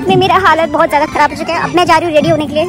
धूप में मेरा हालत बहुत ज़्यादा ख़राब हो चुका है। अब मैं जा रही हूँ रेडी होने के लिए।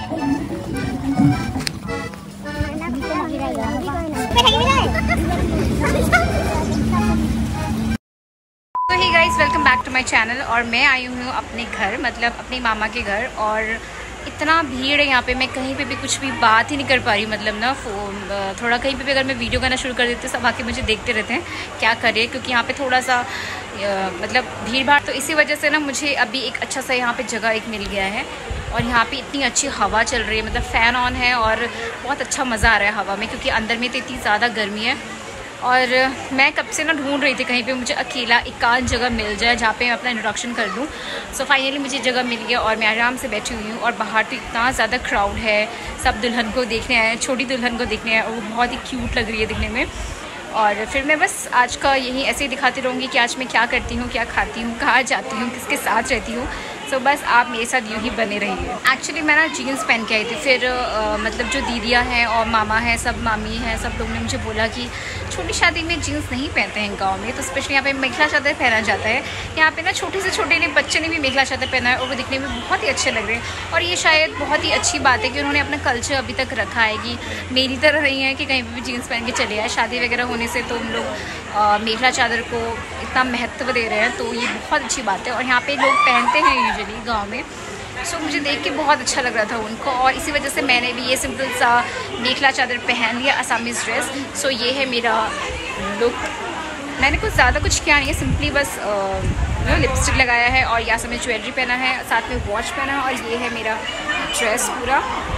तो ही guys, welcome back to my channel. और मैं आई हूँ अपने घर, मतलब अपने मामा के घर। और इतना भीड़ है यहाँ पे, मैं कहीं पे भी कुछ भी बात ही नहीं कर पा रही। मतलब ना थोड़ा कहीं पे भी अगर मैं वीडियो करना शुरू कर देती हूँ, सब आके मुझे देखते रहते हैं क्या करे, क्योंकि यहाँ पे थोड़ा सा मतलब भीड़ भाड़। तो इसी वजह से ना मुझे अभी एक अच्छा सा यहाँ पे जगह एक मिल गया है। और यहाँ पे इतनी अच्छी हवा चल रही है, मतलब फ़ैन ऑन है और बहुत अच्छा मज़ा आ रहा है हवा में, क्योंकि अंदर में तो इतनी ज़्यादा गर्मी है। और मैं कब से ना ढूंढ रही थी कहीं पे मुझे अकेला एकांत जगह मिल जाए जहाँ पे मैं अपना इंट्रोडक्शन कर दूँ। सो फाइनली मुझे जगह मिल गया और मैं आराम से बैठी हुई हूँ। और बाहर तो इतना ज़्यादा क्राउड है, सब दुल्हन को देखने आए हैं, छोटी दुल्हन को देखने आए, और वो बहुत ही क्यूट लग रही है दिखने में। और फिर मैं बस आज का यही ऐसे ही दिखाती रहूँगी कि आज मैं क्या करती हूँ, क्या खाती हूँ, कहाँ जाती हूँ, किसके साथ रहती हूँ। सो बस आप मेरे साथ यूँ ही बने रहिए। एक्चुअली मैं ना जीन्स पहन के आई थी, फिर मतलब जो दीदियाँ हैं और मामा हैं, सब मामी हैं, सब लोग ने मुझे बोला कि छोटी शादी में जीन्स नहीं पहनते हैं गांव में, तो स्पेशली यहाँ पे मेखला चादर पहना जाता है। यहाँ पे ना छोटे से छोटे ने बच्चे ने भी मेखला चादर पहना है और वो दिखने में बहुत ही अच्छे लग रहे हैं। और ये शायद बहुत ही अच्छी बात है कि उन्होंने अपना कल्चर अभी तक रखा है, कि मेरी तरह नहीं है कि कहीं पर भी जीन्स पहन के चले आए। शादी वगैरह होने से तो हम लोग मेखला चादर को इतना महत्व दे रहे हैं, तो ये बहुत अच्छी बात है। और यहाँ पे लोग पहनते हैं यूजुअली गाँव में। सो मुझे देख के बहुत अच्छा लग रहा था उनको, और इसी वजह से मैंने भी ये सिंपल सा मेखला चादर पहन लिया, असामीज़ ड्रेस। सो ये है मेरा लुक। मैंने कुछ ज़्यादा कुछ किया नहीं है, सिंपली बस लिपस्टिक लगाया है और यहाँ से मैं ज्वेलरी पहना है, साथ में वॉच पहना है, और ये है मेरा ड्रेस पूरा।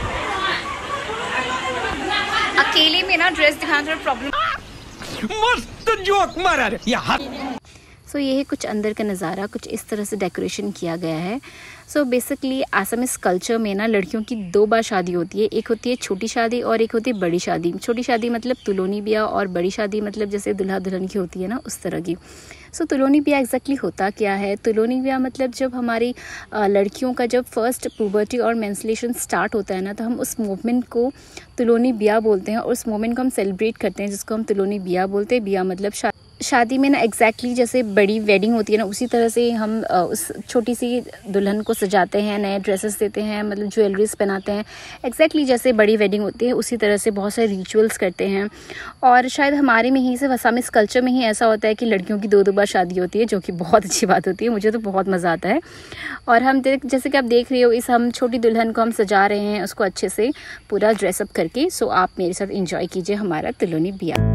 अकेले में ना ड्रेस दिखाना थोड़ा प्रॉब्लम। मस्त जोक मारा रे यार। सो ये है कुछ अंदर का नज़ारा, कुछ इस तरह से डेकोरेशन किया गया है। सो बेसिकली आसामीज़ कल्चर में ना लड़कियों की दो बार शादी होती है। एक होती है छोटी शादी और एक होती है बड़ी शादी। छोटी शादी मतलब तुलोनी ब्याह, और बड़ी शादी मतलब जैसे दुल्हा दुल्हन की होती है ना, उस तरह की। सो तुलोनी ब्याह एग्जैक्टली होता क्या है? तुलोनी ब्याह मतलब जब हमारी लड़कियों का जब फर्स्ट पुबर्टी और मेंस्ट्रुएशन स्टार्ट होता है ना, तो हम उस मोमेंट को तुलोनी ब्याह बोलते हैं, और उस मोमेंट को हम सेलिब्रेट करते हैं, जिसको हम तुलोनी ब्याह बोलते हैं। ब्याह मतलब शादी में ना एग्जैक्टली जैसे बड़ी वेडिंग होती है ना, उसी तरह से हम उस छोटी सी दुल्हन को सजाते हैं, नए ड्रेसेस देते हैं, मतलब ज्वेलरीज पहनाते हैं। एग्जैक्टली जैसे बड़ी वेडिंग होती है उसी तरह से बहुत सारे रिचुअल्स करते हैं। और शायद हमारे में ही, सिर्फ आसामीज़ कल्चर में ही ऐसा होता है कि लड़कियों की दो बार शादी होती है, जो कि बहुत अच्छी बात होती है। मुझे तो बहुत मज़ा आता है। और हम जैसे कि आप देख रहे हो, हम छोटी दुल्हन को हम सजा रहे हैं, उसको अच्छे से पूरा ड्रेसअप करके। सो आप मेरे साथ इंजॉय कीजिए हमारा तुलोनी ब्याह।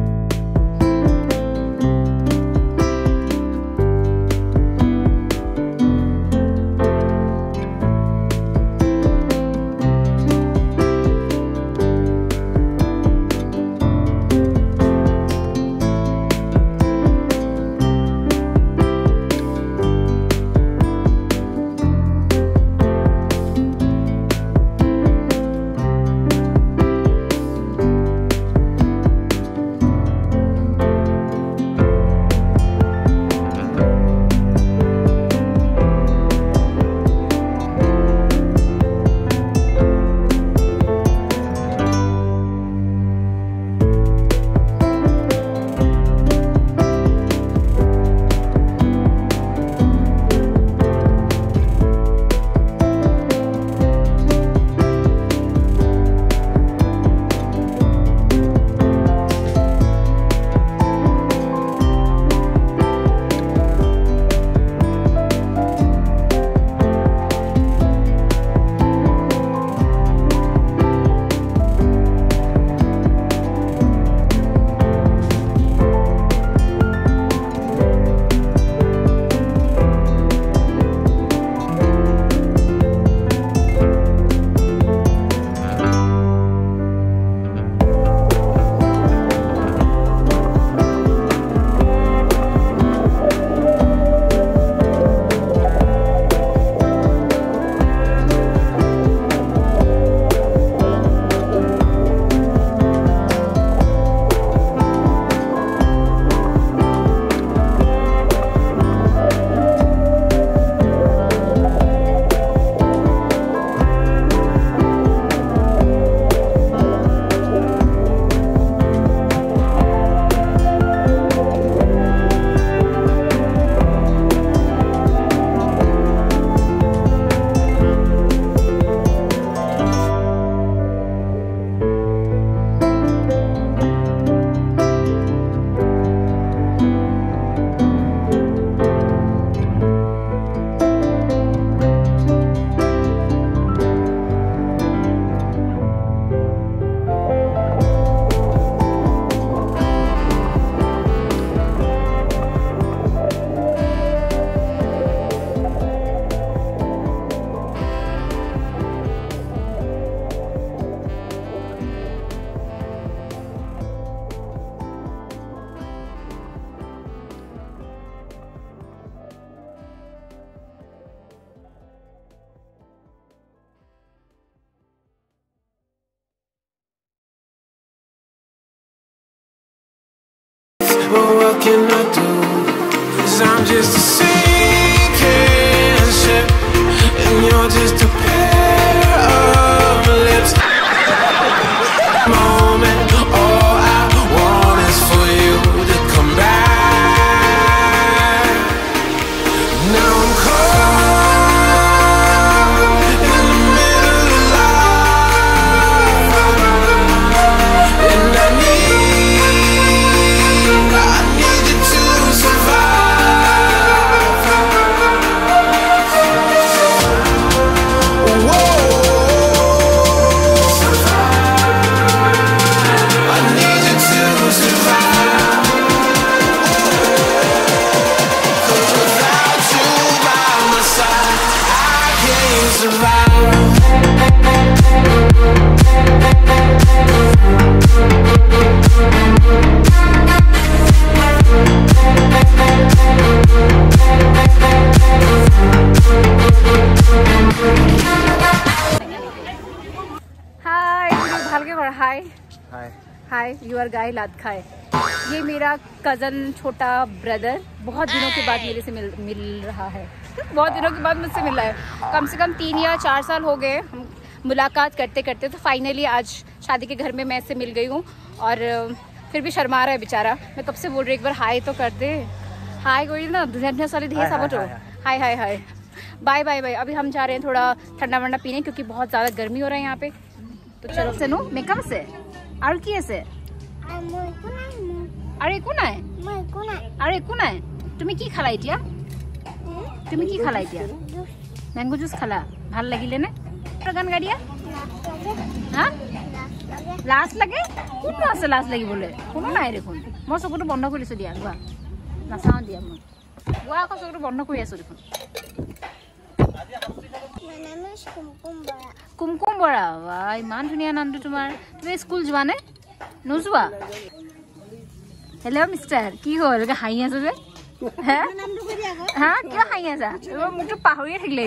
but what can I do? 'Cause I'm just a sinking ship, and you're just a pair of lips. Moment, all I want is for you to come back. Now I'm caught in the middle of life, and I need you to survive. Whoa. Hi you are guy लात खाए। ये मेरा cousin छोटा brother बहुत दिनों के बाद मेरे से मिल रहा है। बहुत दिनों के बाद मुझसे मिल रहा है। कम से कम 3 या 4 साल हो गए हम मुलाकात करते करते। तो फाइनली आज शादी के घर में मैं इससे मिल गई हूँ और फिर भी शर्मा रहा है बेचारा। मैं कब से बोल रही एक बार हाय तो कर दे। हाय कोई ना सारे ढेर साबट हो। Hi hi hi bye bye bye. अभी हम जा रहे हैं थोड़ा ठंडा वंडा पीने क्योंकि बहुत ज़्यादा गर्मी हो रहा है यहाँ पे। तो चलो से नो मेकअप से और की আছে আরে একো নাই আরে একো নাই। তুমি কি খালা এতিয়া? তুমি কি খালা এতিয়া? ম্যাঙ্গো জুস খালা। ভাল লাগিলে নে? গান গাড়িয়া হ্যাঁ লাজ লাগে? কোন আছে লাজ লাগিবলে? কোনো নাই দেখোন। মই চকুটো বন্ধ কৰিছো দিয়া গোৱা নাচাওঁ দিয়া মই গোৱা আকৌ চকুটো বন্ধ কৰি আছো দেখোন। কুমকুম বৰা বাহ ইমান ধুনীয়া নামটো তোমাৰ। তুমি স্কুল যোৱা নে নোযোৱা? হেল্ল' মিষ্টাৰ কি হ'ল হাঁহি আছো যে? হা কিয় হাঁহি আছা? মোকতো পাহৰিয়ে থাকিলে।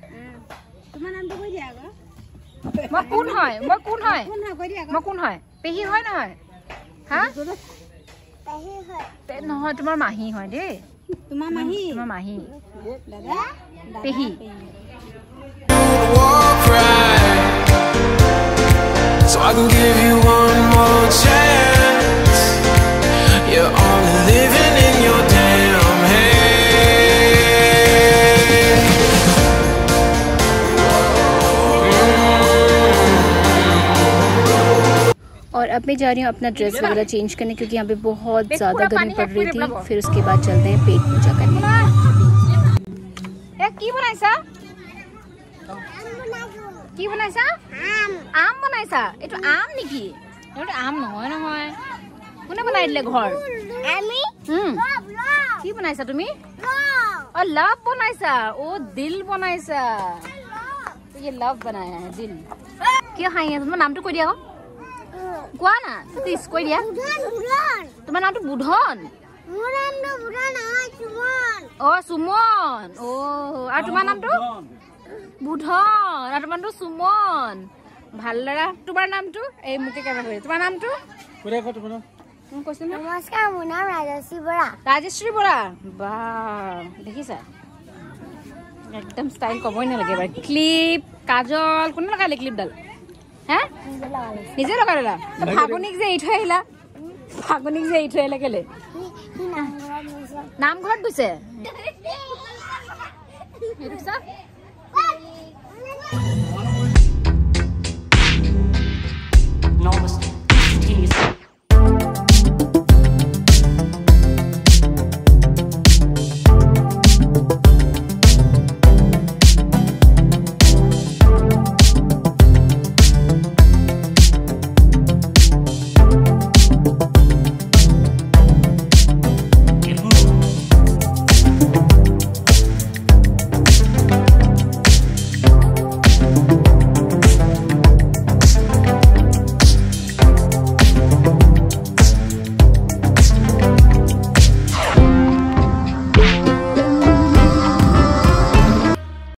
মই কোন হয়? মই কোন হয়? মই কোন হয়? পেহী হয় নহয়? হা নহয় তোমাৰ মাহী হয় দেই। তোমাৰ মাহী পেহী। So I can give you one more chance. You're only living in your damn head. और अब मैं जा रही हूँ अपना ड्रेस वगैरह चेंज करने क्योंकि यहाँ पे बहुत ज़्यादा गर्मी पड़ रही थी। फिर उसके बाद चलते हैं पेट पूजा करने। কি বনাইছা? কি বনাইছা? আম বনাইছা? এইটো আম নেকি? এইটো আম নহয় নহয়। কোনে বনাই দিলে ঘৰ? আমি কি বনাইছা তুমি? অ লাভ বনাইছা। ও দিল বনাইছা। তো ये लव बनाया है दिल। কিয় হাঁহি আছা? তোমাৰ নামটো কৈ দিয়া আকৌ। কোৱা না প্লিজ কৈ দিয়া। তোমাৰ নামটো বুধন? মোৰ নামটো বুধন নহয় সুমন। অ সুমন। ও আৰু তোমাৰ নামটো? বুধন আৰু তোমাৰ নামটো সুমন। ভাল ল'ৰা। তোমাৰ নামটো? এই মুকে কেমেৰা কৰি। তোমাৰ নামটো? नमस्कार মোৰ নাম ৰাজশ্ৰী বৰা। ৰাজশ্ৰী বৰা বাহ দেখিছা একদম ষ্টাইল ক'বই নালাগে এবাৰ। ক্লিপ কাজল কোনে লগালে ক্লিপডাল? হে নিজে লগালা? ফাগুনিক যে এৰি থৈ আহিলা? ফাগুনিক যে এৰি থৈ আহিলা কেলে? নামঘৰত গৈছে।